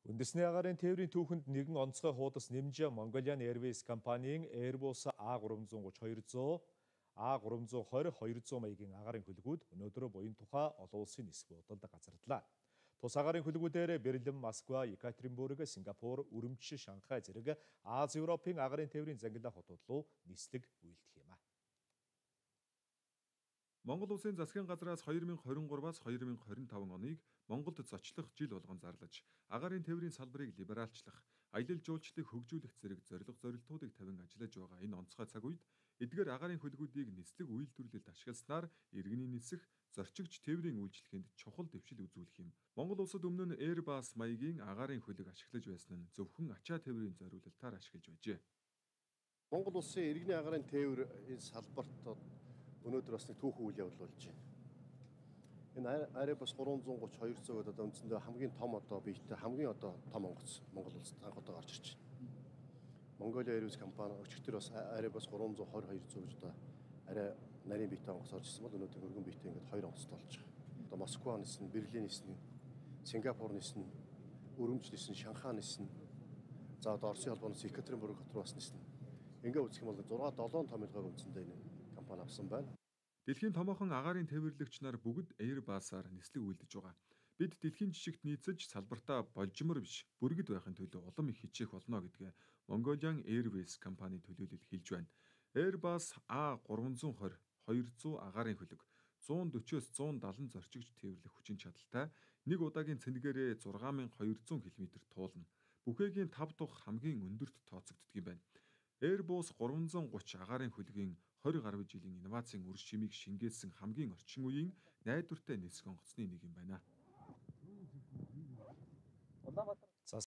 Үндэсний агаарын тээврийн түүхэнд нэгэн онцгой хуудас нэмж Mongolian Airways компанийн Airbus A330-200, A320-200 маягийн агаарын хөлгүүд өнөөдөр буян тухай олон улсын нисэх буудалд газардлаа. Тус агаарын хөлгүүдээр Берлин, Москва, Екатеринбург, Сингапур, Үрэмч, Шанхай зэрэг Ази Европын агаарын тээврийн зангилаа хотууд руу нислэг үйлдэх юм. Монгол улсын засгийн газраас 2023-аас 2025 оныг Монголд зочлох жил болгон зарлаж, агаарын тээврийн салбарыг либералчлах, аялал жуулчлалыг хөгжүүлэх зэрэг зорилтуудыг тавин ажиллаж байгаа энэ онцгой цаг үед эдгээр агаарын хөлгүүдийг нислэг үйлдвэрлэлд ашигласнаар иргэний нисэх, зорчигч тээврийн үйлчлэгэнд чухал дэвшил үзүүлэх юм. Монгол улсад өмнө нь Airbus маягийн агаарын хөлөг ашиглаж байсан нь зөвхөн ачаа тээврийн зориулалтаар ашиглаж байжээ. Монгол улсын иргэний агаарын тээвэр энэ салбарт өнөөдөр бас нэг түүхэн үйл явдал болж байна. Энэ Airbus 330-200 гэдэг үндсэндээ хамгийн том биетэй хамгийн том онгоц Монгол улсад анх удаа гарч ирж байна. Mongolia Airways компани өчигдөр бас Airbus 320-200 гэж арай нарийн биетэй онгоц орж ирсэн бол өнөөдөр өргөн биетэй ингээд хоёр онгоцтой болж байгаа. Москва нисэн, Берлин нисэн, Сингапур нисэн, Үрэмч нисэн, Шанхай нисэн. За одоо Оросын холбооноос Екатеринбург хот руу бас нисэн. Ингээ үзэх юм бол 6-7 томилгоор үндсэндээ энэ компани авсан байна. Дэлхийн томоохон агаарын тээвэрлэгч нар бүгд Airbus-аар нислэг үйлдэж байгаа. Бид дэлхийн жишгт нийцэж салбартаа болжмор биш, бүргэд байхын төлөө улам их хичээх болно гэдгээ Mongolian Airways компани төлөөлөл хэлж байна. Airbus A320-200 агаарын хөлөг 140-с 170 зорчигч тээвэрлэх хүчин чадалтай, нэг удаагийн цэнэгээрээ 6200 км туулна. Бүхээгийн 5 дахь хамгийн өндөрт тооцогддог юм байна. Airbus 330 агаарын хөлгийн 20 гаруй жилийн инновацийн үр шимийг шингээсэн хамгийн орчин үеийн найдвартай нисэх онгоцны нэг юм байна.